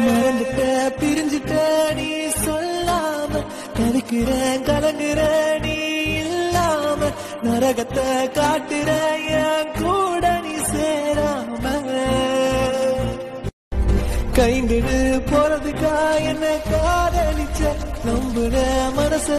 மறந்துட்ட பிரிஞ்சுட்ட நீ சொல்லாம கலக்கிறேன் கலங்குறேன் நீ இல்லாம நரகத்தை காட்டுற என் கூட நீ சேராம கைங்கிடு போறதுக்கா என்ன காதலிச்ச நம்புற மனச